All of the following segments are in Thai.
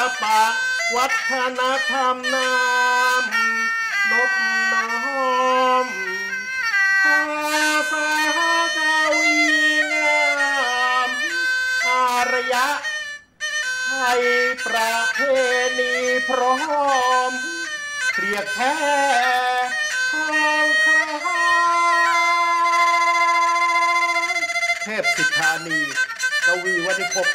ปะวัฒนธรรมนามนบน้อมภาษากวีงามอารยะไทยประเพณีพร้อมเรียกแท้ทองคำเทพสิทธานีกวีวณิพก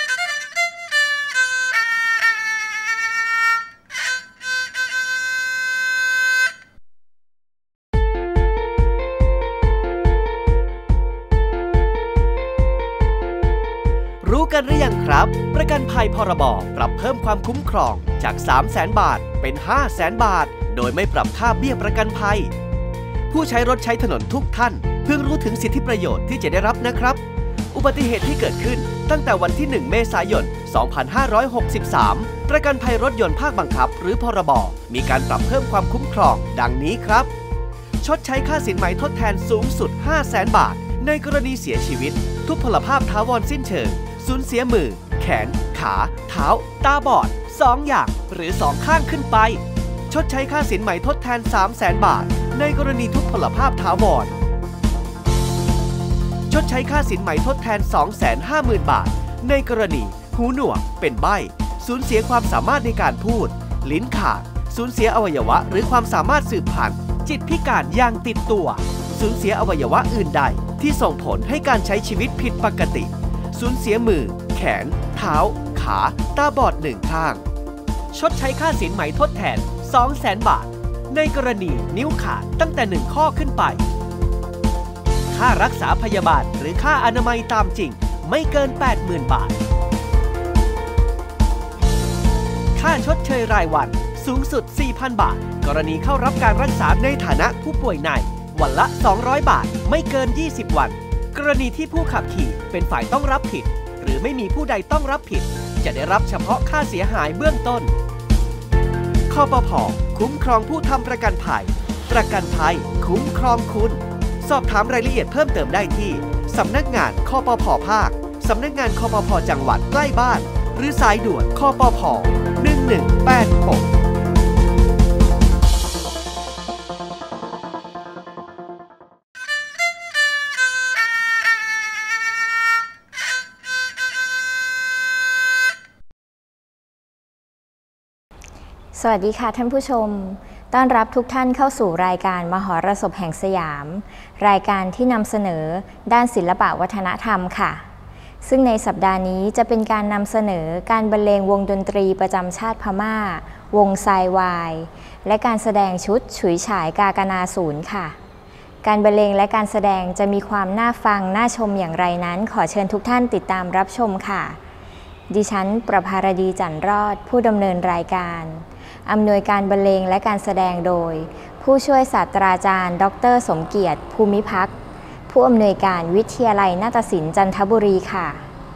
รู้กันหรือยังครับประกันภัยพรบปรับเพิ่มความคุ้มครองจาก 300,000 บาทเป็น 500,000 บาทโดยไม่ปรับค่าเบี้ยประกันภัยผู้ใช้รถใช้ถนนทุกท่านเพิ่งรู้ถึงสิทธิประโยชน์ที่จะได้รับนะครับอุบัติเหตุที่เกิดขึ้นตั้งแต่วันที่ 1 เมษายน 2563 ประกันภัยรถยนต์ภาคบังคับหรือพรบมีการปรับเพิ่มความคุ้มครองดังนี้ครับชดใช้ค่าสินไหมทดแทนสูงสุด 500,000 บาทในกรณีเสียชีวิตทุพพลภาพถาวรสิ้นเชิงสูญเสียมือแขนขาเท้าตาบอด2 อย่างหรือ2 ข้างขึ้นไปชดใช้ค่าสินไหมทดแทน 300,000 บาทในกรณีทุพพลภาพถาวรชดใช้ค่าสินไหมทดแทน 250,000 บาทในกรณีหูหนวกเป็นใบ้สูญเสียความสามารถในการพูดลิ้นขาดสูญเสียอวัยวะหรือความสามารถสืบพันธุ์จิตพิการอย่างติดตัวสูญเสียอวัยวะอื่นใดที่ส่งผลให้การใช้ชีวิตผิดปกติสูญเสียมือแขนเท้าขาตาบอด1 ข้างชดใช้ค่าสินไหมทดแทน 200,000 บาทในกรณีนิ้วขาดตั้งแต่1 ข้อขึ้นไปค่ารักษาพยาบาลหรือค่าอนามัยตามจริงไม่เกิน 80,000 บาทค่าชดเชยรายวันสูงสุด 4,000 บาทกรณีเข้ารับการรักษาในฐานะผู้ป่วยในวันละ200 บาทไม่เกิน20 วันกรณีที่ผู้ขับขี่เป็นฝ่ายต้องรับผิดหรือไม่มีผู้ใดต้องรับผิดจะได้รับเฉพาะค่าเสียหายเบื้องต้นคปภ.คุ้มครองผู้ทำประกันภัยประกันภัยคุ้มครองคุณสอบถามรายละเอียดเพิ่มเติมได้ที่สำนักงานคปภ.ภาคสำนักงานคปภ.จังหวัดใกล้บ้านหรือสายด่วนคปภ. 1186 สวัสดีค่ะท่านผู้ชมต้อนรับทุกท่านเข้าสู่รายการมหรสพแห่งสยามรายการที่นำเสนอด้านศิลปวัฒนธรรมค่ะซึ่งในสัปดาห์นี้จะเป็นการนำเสนอการบรรเลงวงดนตรีประจำชาติพม่าวงไซวายและการแสดงชุดฉุยฉายกากนาศูนย์ค่ะการบรรเลงและการแสดงจะมีความน่าฟังน่าชมอย่างไรนั้นขอเชิญทุกท่านติดตามรับชมค่ะดิฉันประภารดีจันทร์รอดผู้ดำเนินรายการอำนวยการบรรเลงและการแสดงโดยผู้ช่วยศาสตราจารย์ดร.สมเกียรติภูมิพักษ์ผู้อำนวยการวิทยาลัยนาฏศิลป์จันทบุรีค่ะ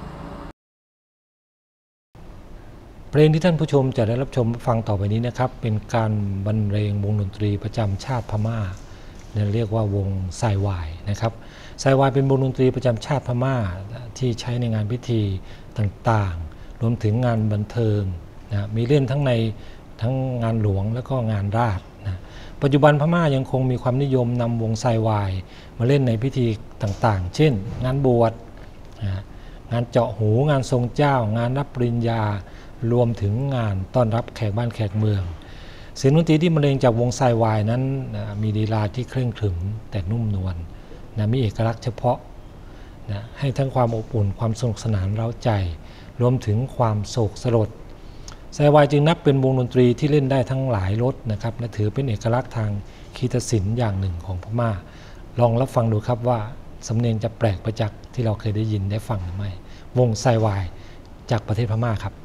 เพลงที่ท่านผู้ชมจะได้รับชมฟังต่อไปนี้นะครับเป็นการบรรเลงวงดนตรีประจำชาติพม่าเรียกว่าวงไซวายนะครับไซวายเป็นวงดนตรีประจำชาติพม่าที่ใช้ในงานพิธีต่างๆรวมถึงงานบันเทิงนะมีเล่นทั้งงานหลวงและก็งานราษฎร์นะปัจจุบันพม่ายังคงมีความนิยมนำวงไซวายมาเล่นในพิธีต่างๆเช่นงานบวชงานเจาะหูงานทรงเจ้างานรับปริญญารวมถึงงานต้อนรับแขกบ้านแขกเมืองเสียงดนตรีที่บรรเลงจากวงไซวายนั้นมีลีลาที่เคร่งขรึมแต่นุ่มนวลมีเอกลักษณ์เฉพาะให้ทั้งความอบอุ่นความสนุกสนานเร้าใจรวมถึงความโศกสลดไซวายจึงนับเป็นวงดนตรีที่เล่นได้ทั้งหลายรสนะครับและถือเป็นเอกลักษณ์ทางคีตศิลป์อย่างหนึ่งของพม่าลองรับฟังดูครับว่าสำเนียงจะแปลกไปจากที่เราเคยได้ยินได้ฟังหรือไม่วงไซวายจากประเทศพม่าครับ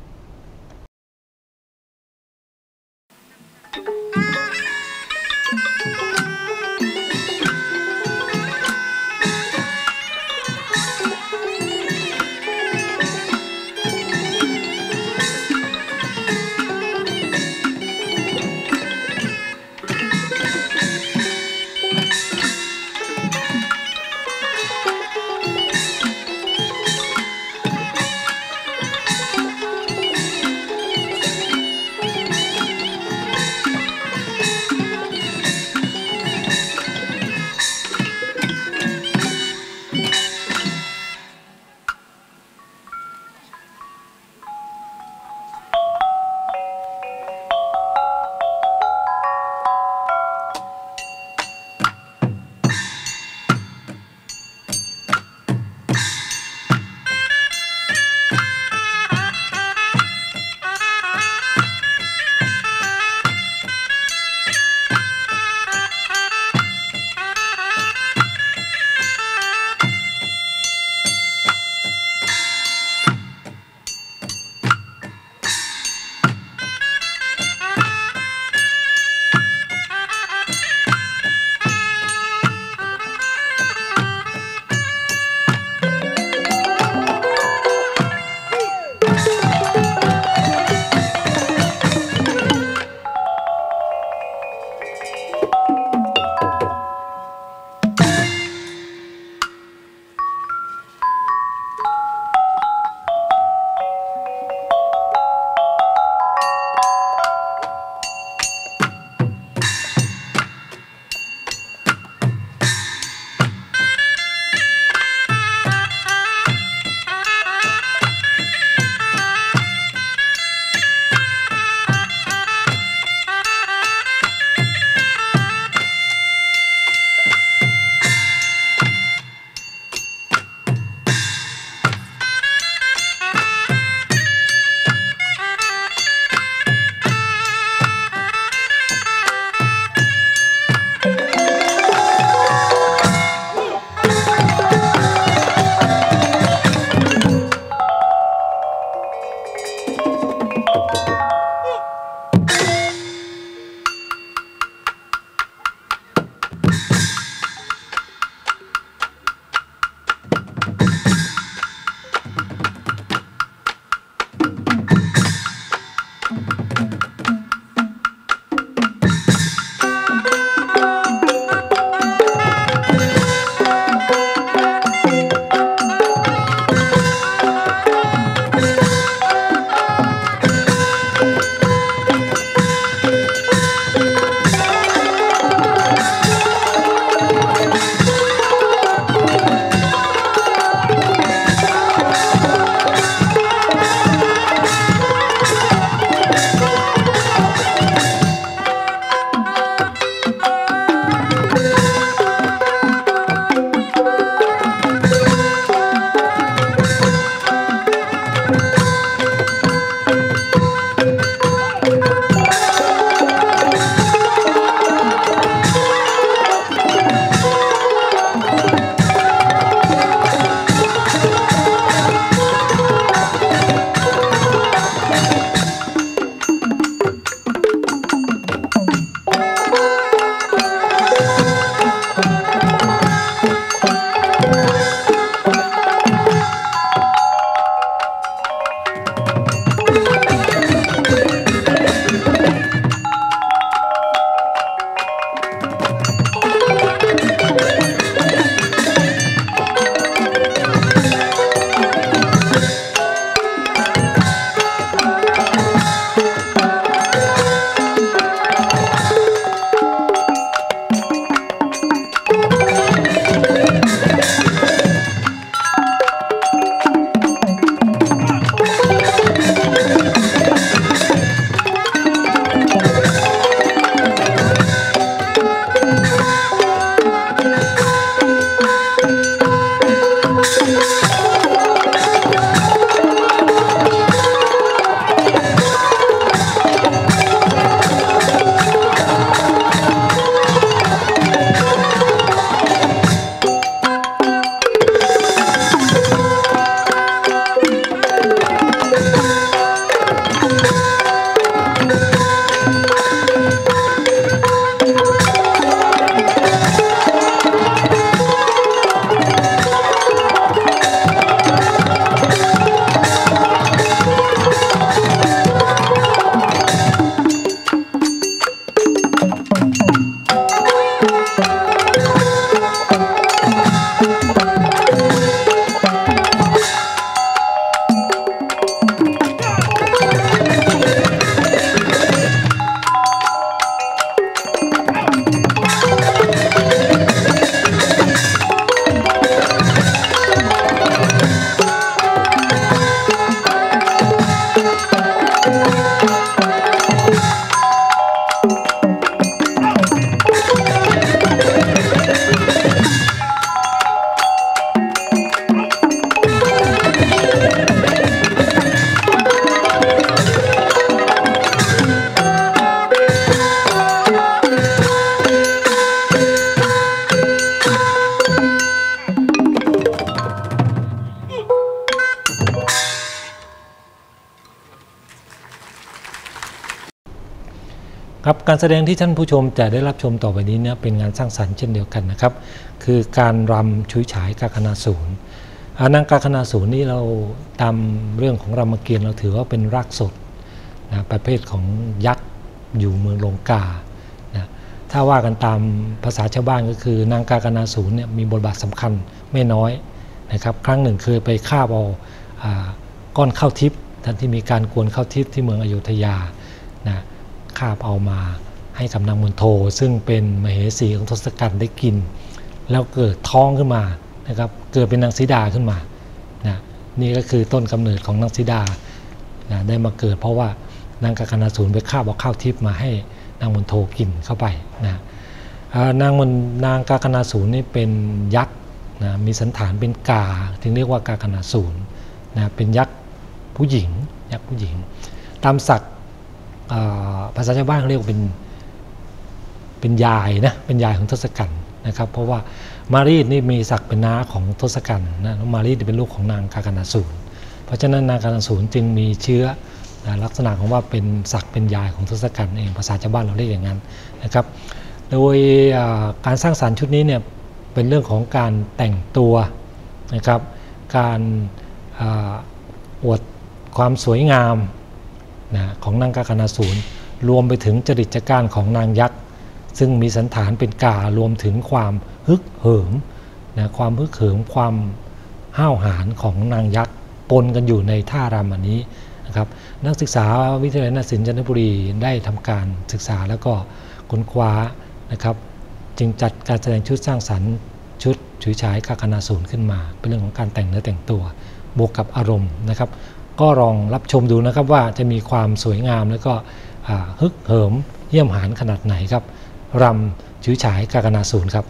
ครับการแสดงที่ท่านผู้ชมจะได้รับชมต่อไปนี้เนี่ยเป็นงานสร้างสรรค์เช่นเดียวกันนะครับคือการรำฉุยฉายกาคณาสูรนางกาคณาสูรนี่เราตามเรื่องของรามเกียรติ์เราถือว่าเป็นรากสดนะประเภทของยักษ์อยู่เมืองลงกานะถ้าว่ากันตามภาษาชาวบ้านก็คือนางกาคณาสูรเนี่ยมีบทบาทสำคัญไม่น้อยนะครับครั้งหนึ่งเคยไปฆ่าเอาก้อนข้าวทิพย์ท่านที่มีการกวนข้าวทิพย์ที่เมืองอโยธยานะคาบเอามาให้กับนางมณโฑซึ่งเป็นมเหสีของทศกัณฐ์ได้กินแล้วเกิดท้องขึ้นมานะครับเกิดเป็นนางสีดาขึ้นมานะนี่ก็คือต้นกำเนิดของนางสีดานะได้มาเกิดเพราะว่านางกาคณาสูรไปคาบเอาข้าวทิพย์มาให้นางมณโฑกินเข้าไปนะนางกาคณาสูรนี่เป็นยักษ์นะมีสันฐานเป็นกาถึงเรียกว่ากาคณาสูรนะเป็นยักษ์ผู้หญิงยักษ์ผู้หญิงตามศักดิ์ภาษาชาวบ้านเขาเรียกว่าเป็นยายนะเป็นยายของทศกัณฐ์นะครับเพราะว่ามารีดนี่มีศักดิ์เป็นน้าของทศกัณฐ์นะมารีดเป็นลูกของนางกาคณาสูรเพราะฉะนั้นนางกาคณาสูรจึงมีเชื้อลักษณะของว่าเป็นศักดิ์เป็นยายของทศกัณฐ์เองภาษาชาวบ้านเราเรียกอย่างนั้นนะครับโดยการสร้างสรรค์ชุดนี้เนี่ยเป็นเรื่องของการแต่งตัวนะครับการอวดความสวยงามนะของนางกาคณาสูรรวมไปถึงจริตจักรของนางยักษ์ซึ่งมีสันฐานเป็นการวมถึงความฮึกเหิมนะความฮึกเหิมความห้าวหาญของนางยักษ์ปนกันอยู่ในท่ารำอันนี้นะครับนักศึกษาวิทยาลัยนาฏศิลป์จันทบุรีได้ทำการศึกษาแล้วก็ค้นคว้านะครับจึงจัดการแสดงชุดสร้างสรรค์ชุดฉุยฉายกาคณาสูรขึ้นมาเป็นเรื่องของการแต่งเนื้อแต่งตัวบวกกับอารมณ์นะครับก็ลองรับชมดูนะครับว่าจะมีความสวยงามแล้วก็ฮึกเหิมเยี่ยมหาญขนาดไหนครับรำฉุยฉายกาคณาสูรครับ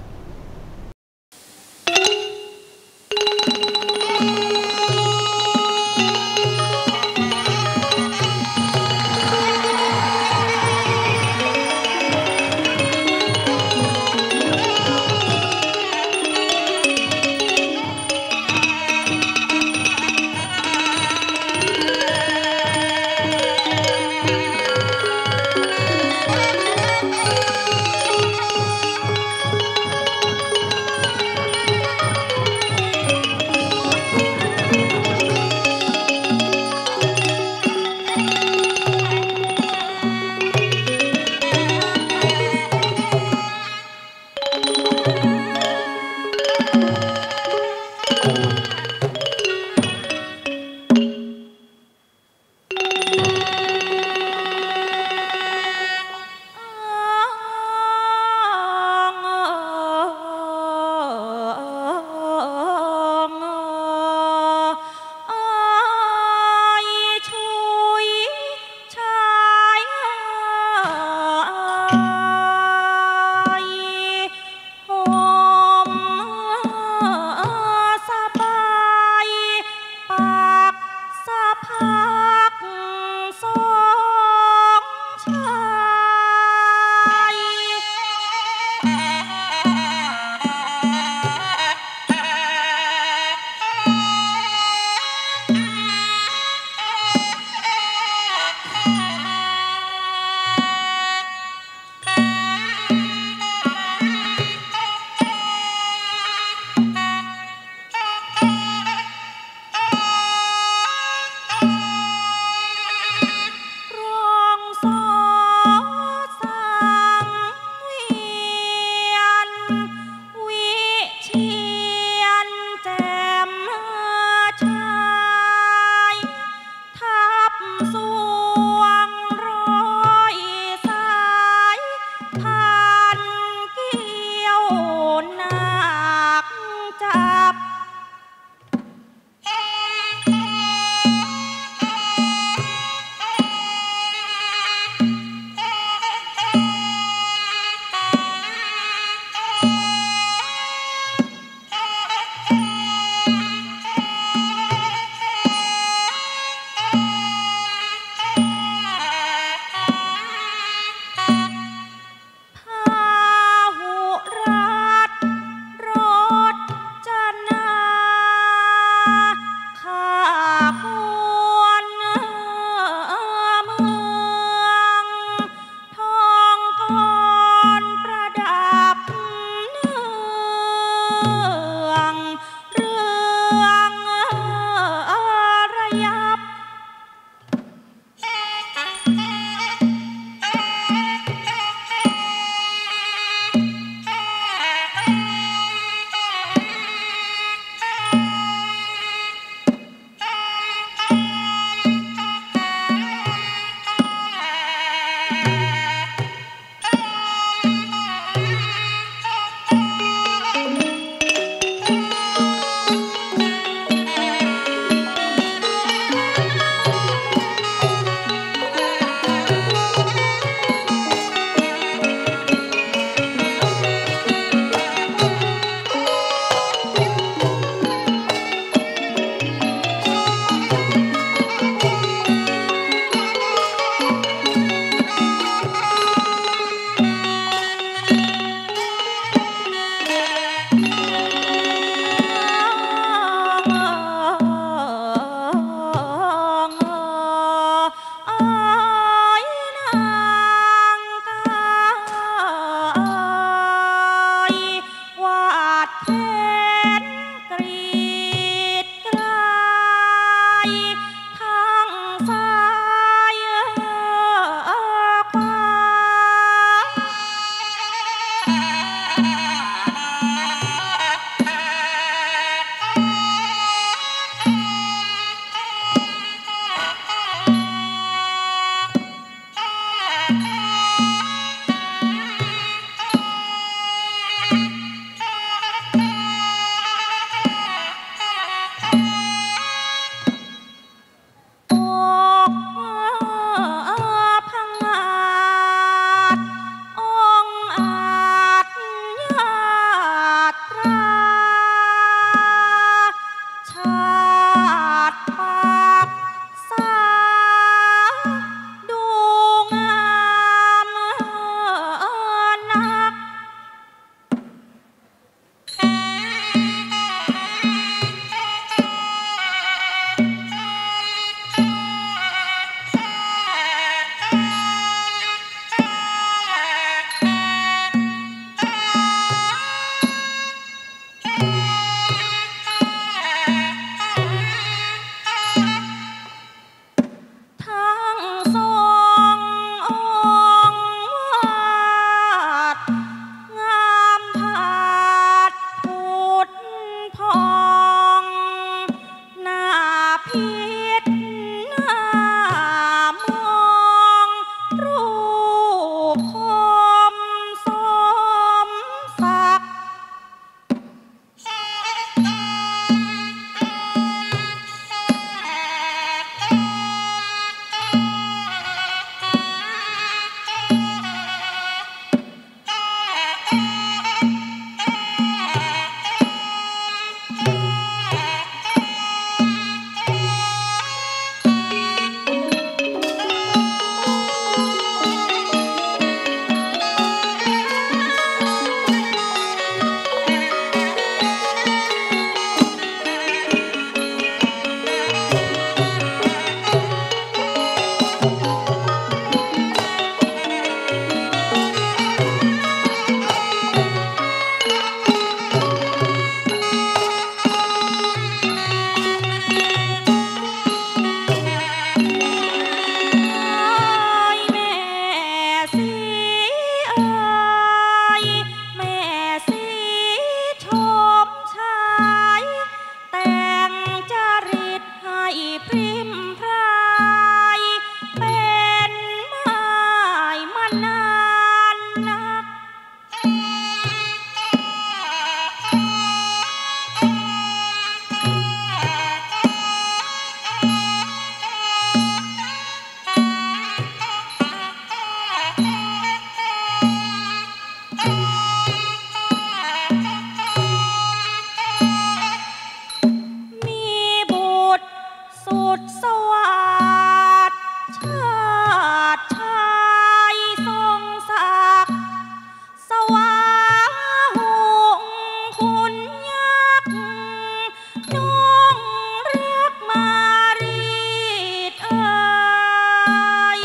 สุดสวัสดิ์ชาติชายทรงศักดิ์สวาหงคุณยักษ์น้องรักมารีดเอ่ย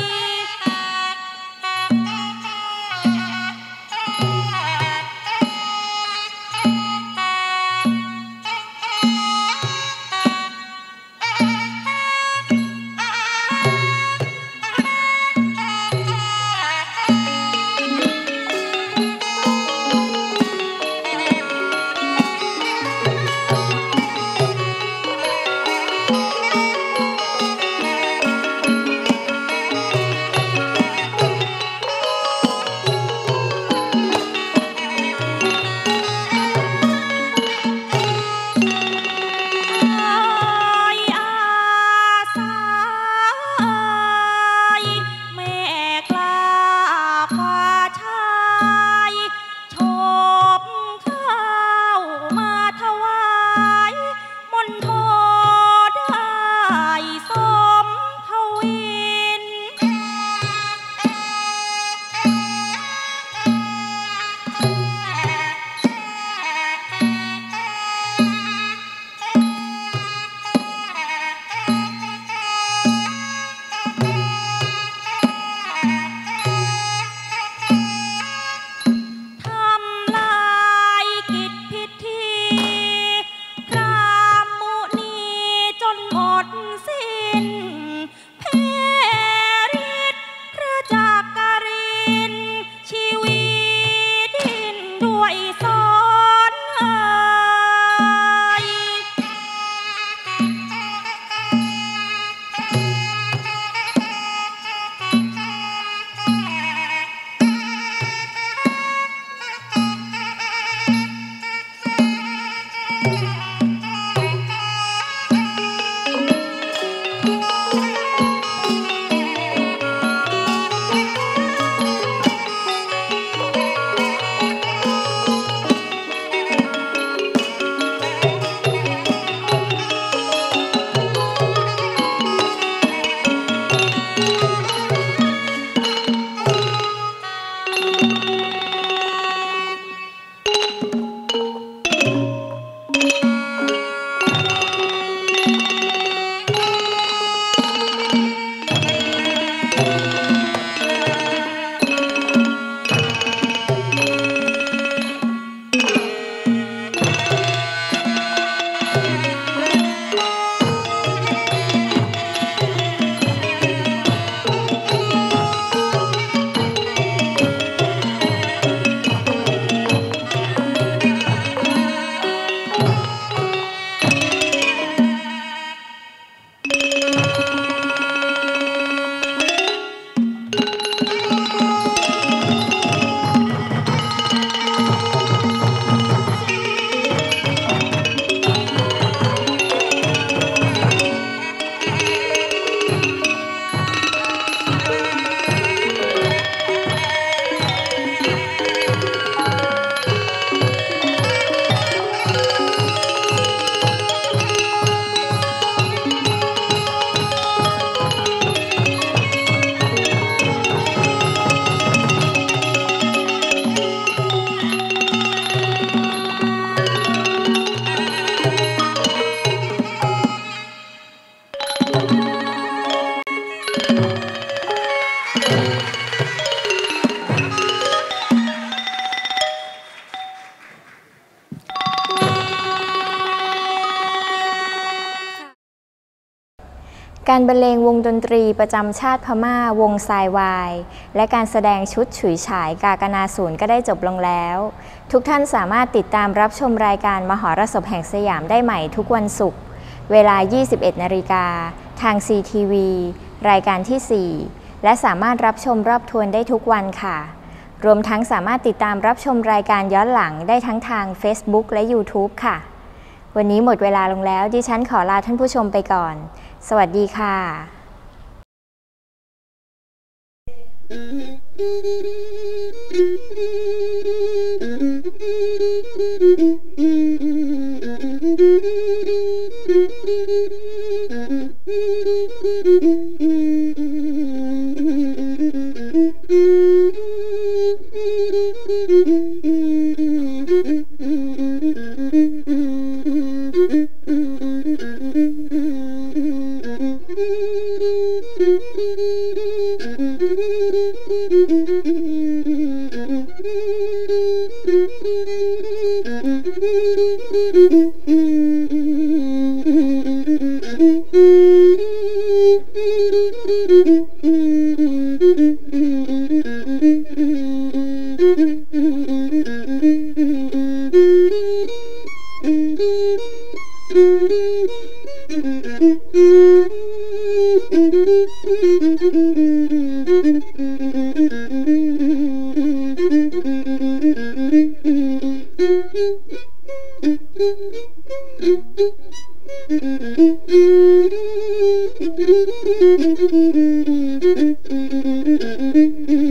การบรรเลงวงดนตรีประจำชาติพม่าวงทรายวายและการแสดงชุดฉุยฉายกากนาศูนย์ก็ได้จบลงแล้วทุกท่านสามารถติดตามรับชมรายการมหรสพแห่งสยามได้ใหม่ทุกวันศุกร์เวลา 21 นาฬิกาทาง CTV รายการที่ 4 และสามารถรับชมรอบทวนได้ทุกวันค่ะรวมทั้งสามารถติดตามรับชมรายการย้อนหลังได้ทั้งทาง Facebook และ YouTube ค่ะวันนี้หมดเวลาลงแล้วดิฉันขอลาท่านผู้ชมไปก่อนสวัสดีค่ะ Mm-hmm. Mm-hmm.